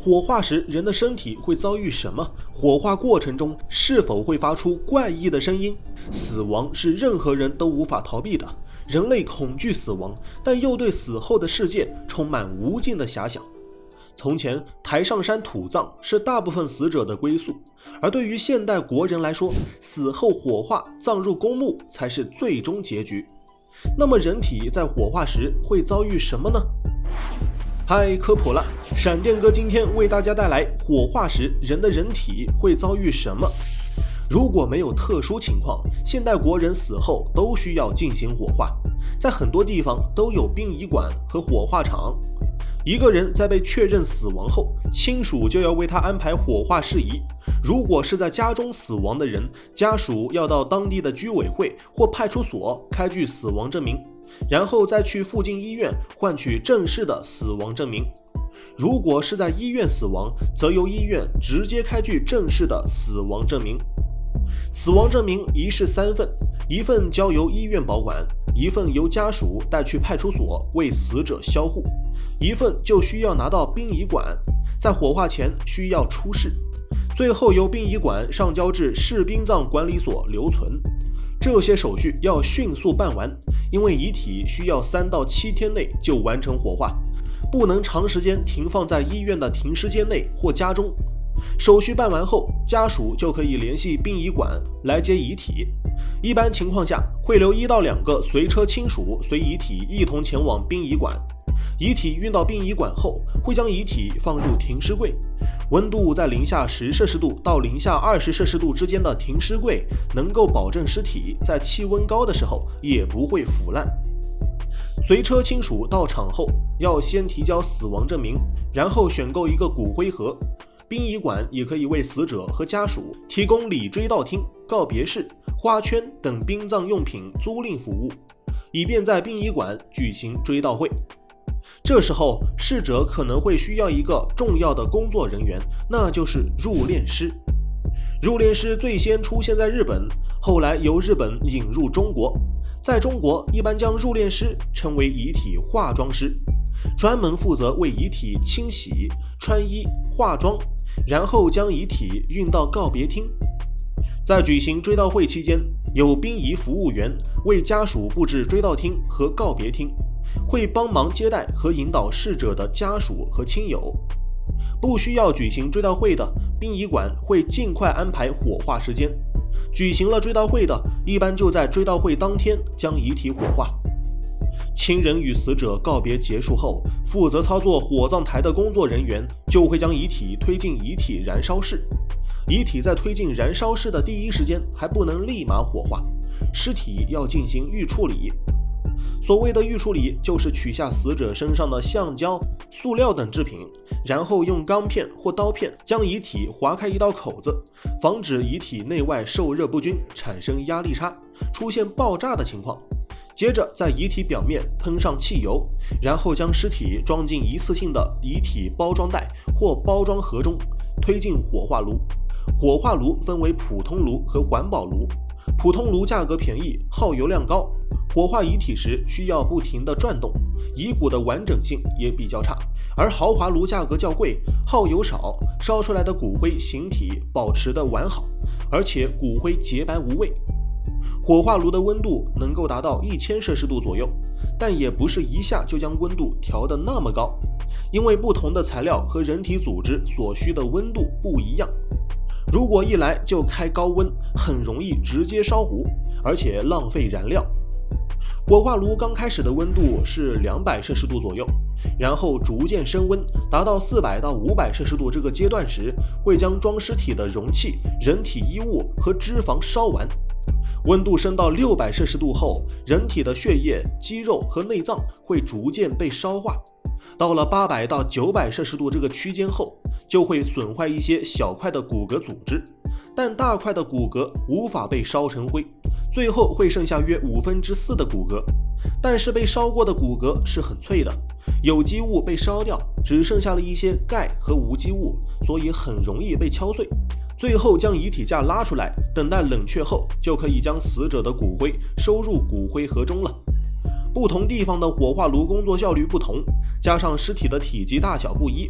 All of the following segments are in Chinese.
火化时人的身体会遭遇什么？火化过程中是否会发出怪异的声音？死亡是任何人都无法逃避的，人类恐惧死亡，但又对死后的世界充满无尽的遐想。从前，台上山土葬是大部分死者的归宿，而对于现代国人来说，死后火化葬入公墓才是最终结局。那么人体在火化时会遭遇什么呢？嗨，科普了，闪电哥今天为大家带来火化时人的人体会遭遇什么。如果没有特殊情况，现代国人死后都需要进行火化，在很多地方都有殡仪馆和火化场。一个人在被确认死亡后，亲属就要为他安排火化事宜。如果是在家中死亡的人，家属要到当地的居委会或派出所开具死亡证明，然后再去附近医院换取正式的死亡证明。如果是在医院死亡，则由医院直接开具正式的死亡证明。死亡证明一式3份，一份交由医院保管，一份由家属带去派出所为死者销户，一份就需要拿到殡仪馆，在火化前需要出示，最后由殡仪馆上交至市殡葬管理所留存。这些手续要迅速办完，因为遗体需要3到7天内就完成火化，不能长时间停放在医院的停尸间内或家中。手续办完后，家属就可以联系殡仪馆来接遗体。一般情况下，会留1到2个随车亲属随遗体一同前往殡仪馆。遗体运到殡仪馆后，会将遗体放入停尸柜，温度在-10摄氏度到-20摄氏度之间的停尸柜，能够保证尸体在气温高的时候也不会腐烂。随车亲属到场后，要先提交死亡证明，然后选购一个骨灰盒。殡仪馆也可以为死者和家属提供礼追悼厅、告别室、花圈等殡葬用品租赁服务，以便在殡仪馆举行追悼会。这时候，逝者可能会需要一个重要的工作人员，那就是入殓师。入殓师最先出现在日本，后来由日本引入中国。在中国，一般将入殓师称为遗体化妆师，专门负责为遗体清洗、穿衣、化妆，然后将遗体运到告别厅。在举行追悼会期间，有殡仪服务员为家属布置追悼厅和告别厅，会帮忙接待和引导逝者的家属和亲友。不需要举行追悼会的，殡仪馆会尽快安排火化时间。举行了追悼会的，一般就在追悼会当天将遗体火化。亲人与死者告别结束后，负责操作火葬台的工作人员就会将遗体推进遗体燃烧室。遗体在推进燃烧室的第一时间还不能立马火化，尸体要进行预处理。所谓的预处理，就是取下死者身上的橡胶、塑料等制品，然后用钢片或刀片将遗体划开一道口子，防止遗体内外受热不均，产生压力差，出现爆炸的情况。接着在遗体表面喷上汽油，然后将尸体装进一次性的遗体包装袋或包装盒中，推进火化炉。火化炉分为普通炉和环保炉，普通炉价格便宜，耗油量高，火化遗体时需要不停地转动，遗骨的完整性也比较差，而豪华炉价格较贵，耗油少，烧出来的骨灰形体保持得完好，而且骨灰洁白无味。火化炉的温度能够达到1000摄氏度左右，但也不是一下就将温度调得那么高，因为不同的材料和人体组织所需的温度不一样。如果一来就开高温，很容易直接烧糊，而且浪费燃料。火化炉刚开始的温度是200摄氏度左右，然后逐渐升温，达到400到500摄氏度这个阶段时，会将装尸体的容器、人体衣物和脂肪烧完。温度升到600摄氏度后，人体的血液、肌肉和内脏会逐渐被烧化。到了800到900摄氏度这个区间后，就会损坏一些小块的骨骼组织，但大块的骨骼无法被烧成灰，最后会剩下约4/5的骨骼。但是被烧过的骨骼是很脆的，有机物被烧掉，只剩下了一些钙和无机物，所以很容易被敲碎。最后将遗体架拉出来，等待冷却后，就可以将死者的骨灰收入骨灰盒中了。不同地方的火化炉工作效率不同，加上尸体的体积大小不一，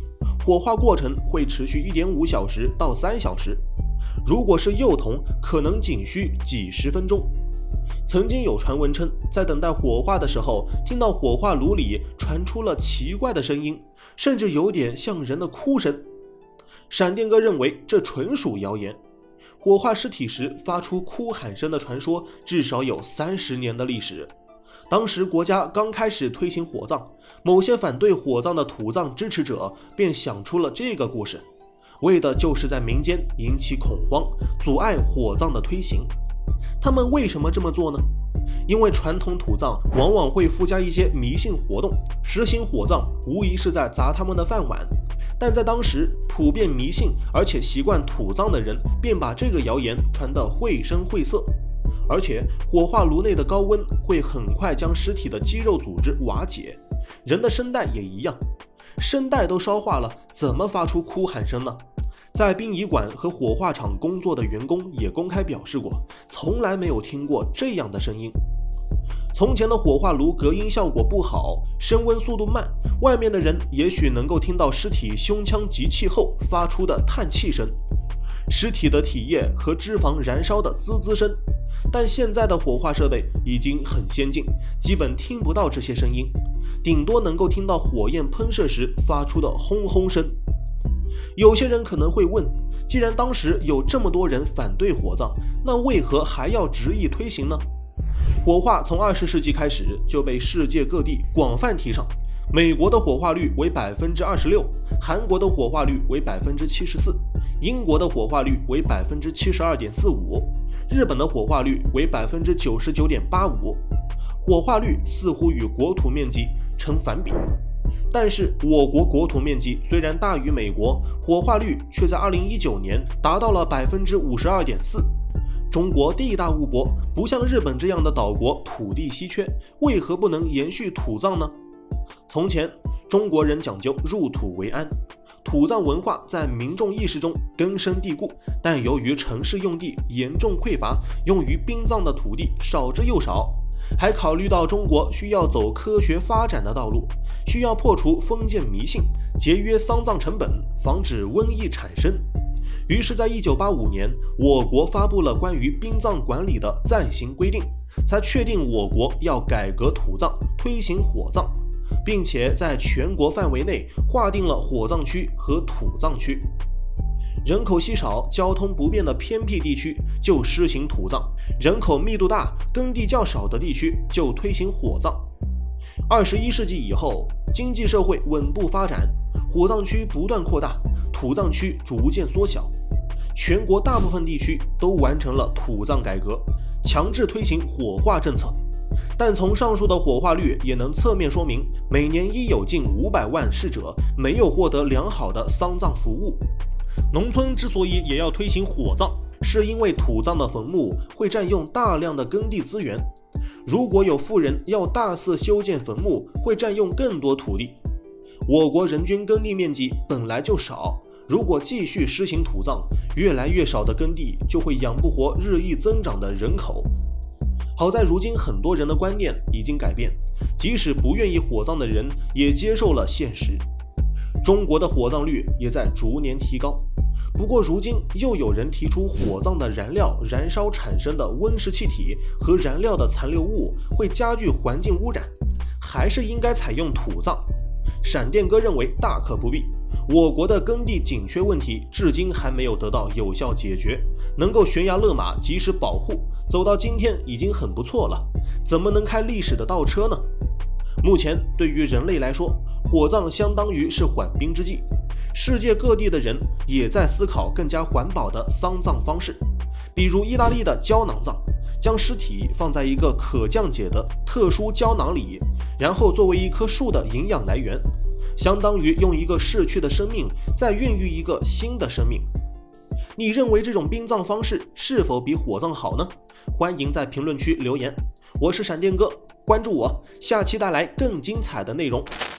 火化过程会持续 1.5 小时到3小时，如果是幼童，可能仅需几十分钟。曾经有传闻称，在等待火化的时候，听到火化炉里传出了奇怪的声音，甚至有点像人的哭声。闪电哥认为这纯属谣言。火化尸体时发出哭喊声的传说至少有30年的历史。当时国家刚开始推行火葬，某些反对火葬的土葬支持者便想出了这个故事，为的就是在民间引起恐慌，阻碍火葬的推行。他们为什么这么做呢？因为传统土葬往往会附加一些迷信活动，实行火葬无疑是在砸他们的饭碗。但在当时，普遍迷信而且习惯土葬的人便把这个谣言传得绘声绘色。而且火化炉内的高温会很快将尸体的肌肉组织瓦解，人的声带也一样，声带都烧化了，怎么发出哭喊声呢？在殡仪馆和火化场工作的员工也公开表示过，从来没有听过这样的声音。从前的火化炉隔音效果不好，升温速度慢，外面的人也许能够听到尸体胸腔集气后发出的叹气声，尸体的体液和脂肪燃烧的滋滋声。但现在的火化设备已经很先进，基本听不到这些声音，顶多能够听到火焰喷射时发出的轰轰声。有些人可能会问，既然当时有这么多人反对火葬，那为何还要执意推行呢？火化从20世纪开始就被世界各地广泛提倡，美国的火化率为 26%， 韩国的火化率为 74%， 英国的火化率为 72.45%， 日本的火化率为 99.85%。 火化率似乎与国土面积成反比。但是我国国土面积虽然大于美国，火化率却在2019年达到了 52.4%。中国地大物博，不像日本这样的岛国土地稀缺，为何不能延续土葬呢？从前中国人讲究入土为安，土葬文化在民众意识中根深蒂固，但由于城市用地严重匮乏，用于殡葬的土地少之又少，还考虑到中国需要走科学发展的道路，需要破除封建迷信，节约丧葬成本，防止瘟疫产生。于是在1985年，我国发布了关于殡葬管理的暂行规定，才确定我国要改革土葬，推行火葬，并且在全国范围内划定了火葬区和土葬区。人口稀少、交通不便的偏僻地区就施行土葬，人口密度大、耕地较少的地区就推行火葬。21世纪以后，经济社会稳步发展，火葬区不断扩大，土葬区逐渐缩小，全国大部分地区都完成了土葬改革，强制推行火化政策。但从上述的火化率也能侧面说明，每年已有近500万逝者没有获得良好的丧葬服务。农村之所以也要推行火葬，是因为土葬的坟墓会占用大量的耕地资源，如果有富人要大肆修建坟墓，会占用更多土地。我国人均耕地面积本来就少，如果继续施行土葬，越来越少的耕地就会养不活日益增长的人口。好在如今很多人的观念已经改变，即使不愿意火葬的人也接受了现实。中国的火葬率也在逐年提高，不过如今又有人提出火葬的燃料燃烧产生的温室气体和燃料的残留物会加剧环境污染，还是应该采用土葬。闪电哥认为大可不必，我国的耕地紧缺问题至今还没有得到有效解决，能够悬崖勒马及时保护，走到今天已经很不错了，怎么能开历史的倒车呢？目前对于人类来说，火葬相当于是缓兵之计，世界各地的人也在思考更加环保的丧葬方式，比如意大利的胶囊葬，将尸体放在一个可降解的特殊胶囊里，然后作为一棵树的营养来源，相当于用一个逝去的生命再孕育一个新的生命。你认为这种殡葬方式是否比火葬好呢？欢迎在评论区留言。我是闪电哥，关注我，下期带来更精彩的内容。